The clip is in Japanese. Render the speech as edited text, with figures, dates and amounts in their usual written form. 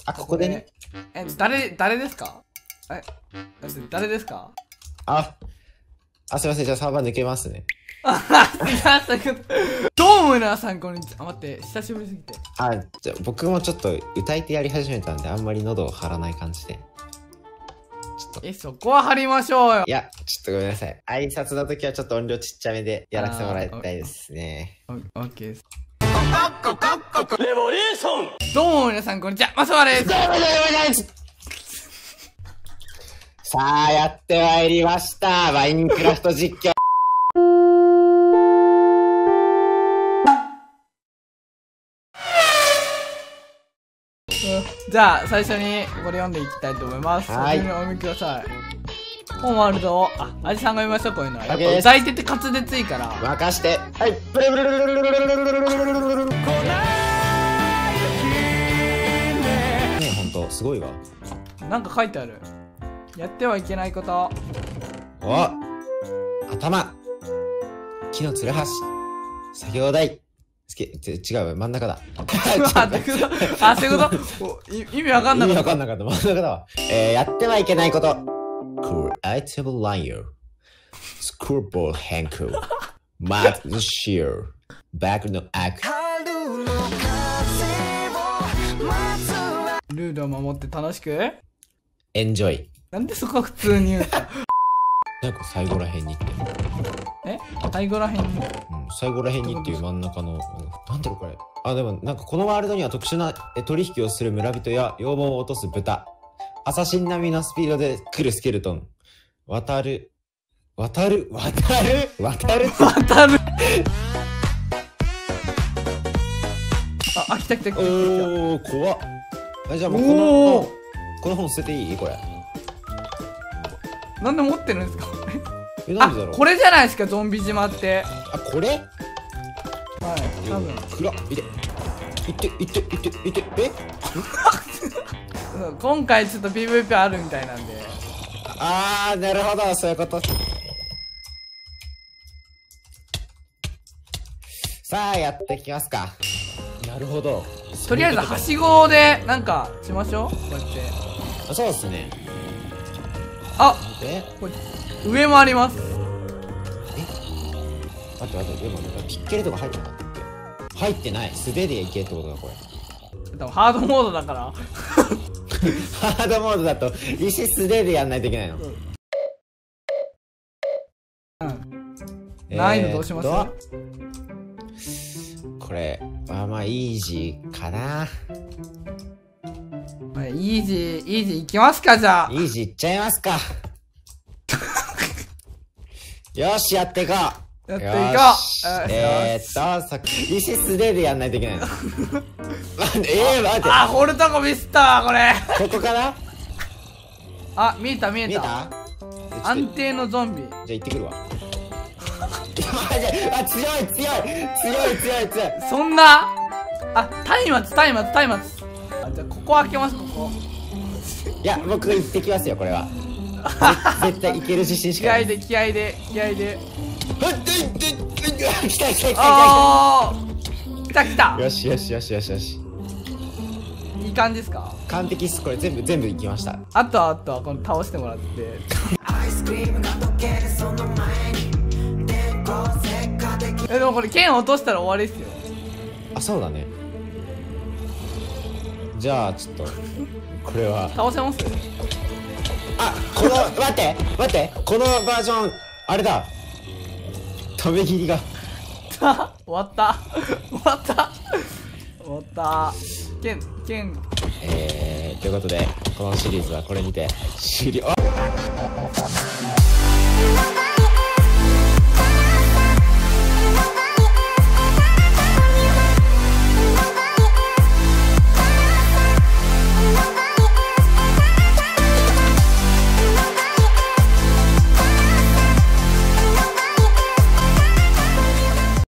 あ、ここでね。 誰ですか？誰ですか？ すいません。じゃあサーバー抜けますね。 どうも皆さんこんにちは。待って、久しぶりすぎて。 じゃあ僕もちょっと歌い手やり始めたんで、あんまり喉を張らない感じで。ちょっと。 そこは張りましょうよ。 いや、ちょっとごめんなさい。挨拶の時はちょっと音量ちっちゃめでやらせてもらいたいですね。 オッケーです。レボリューション。どうも皆さんこんにちは。マスワです。 さあ、やってまいりました。マインクラフト実況。 じゃあ、最初にこれ読んでいきたいと思います。 はい。 お読みください。本ワールドを、アジさんが読みましょう、こういうのは。やっぱ歌い手って滑舌いいから。 任して。はい。ブルブルルルルルルルルルルルルルル。ねえ、ほんと、すごいわ。 なんか書いてある。やってはいけないこと。 頭。木のつるはし。作業台。違うわ、真ん中だ。 そういうこと意味わかんなかった。 意味わかんなかった。真ん中だわ。やってはいけないこと。Creative Liar。Screwball Hanko。Mad Shear。バックのアク。 ルールを守って楽しくエンジョイ。 なんでそこは普通に言うの？ なんか最後らへんにって。 最後らへんに。 最後らへんにっていう真ん中の、なんだろうこれ。でもなんかこのワールドには特殊な取引をする村人や羊毛を落とす豚。アサシン並みのスピードで来るスケルトン。渡る。来た。怖っ。じゃあもうこの本捨てていい？これ。 なんで持ってるんですか？ なんでだろう。 これじゃないですか、ゾンビ島って。 これ？ はい、多分。 暗っ。いて。 今回ちょっと PVP あるみたいなんで。 なるほど、そういうこと。さあ、やっていきますか。なるほど。 とりあえずはしごでなんかしましょう。こうやって。 そうですね。 これ上もあります。 待って、でもピッケルとか入ってなかったっけ？入ってない。素手でいけってことだ、これ。 多分ハードモードだから。 ハードモードだと石素手でやんないといけないの。 難易度どうします？ これまあイージーかな。 イージーいきますか。じゃあイージーいっちゃいますか。よし、やっていこう。石素手でやんないといけないの。待って。 掘るとこミスったわ、これ。 ここかな？ 見えた。安定のゾンビ。 じゃあ行ってくるわ。強い。 そんな松明。じゃあここ開けます。ここ。 いや、僕行ってきますよ、これは。絶対いける自信しかない。 気合で。来た。 よし。 いい感じですか？ 完璧っす。これ全部いきました。 あとはこの倒してもらって。でもこれ剣落としたら終わりっすよ。 そうだね。じゃあちょっとこれは倒せます？ 待ってこのバージョンあれだ。止め切りが終わった剣ということでこのシリーズはこれにて終了。